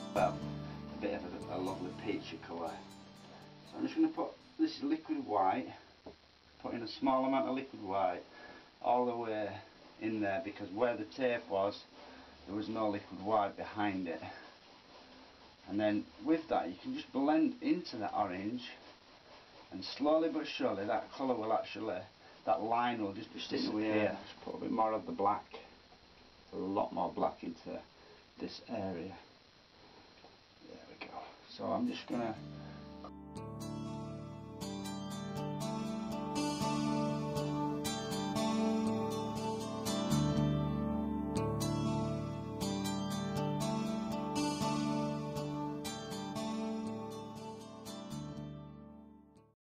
Well, a bit of a lovely peachy colour. So I'm just going to put this liquid white, put in a small amount of liquid white all the way in there, because where the tape was, there was no liquid white behind it. And then with that you can just blend into that orange, and slowly but surely that colour will actually, that line will just disappear. Just put a bit more of the black, a lot more black into this area. There we go. So I'm just going to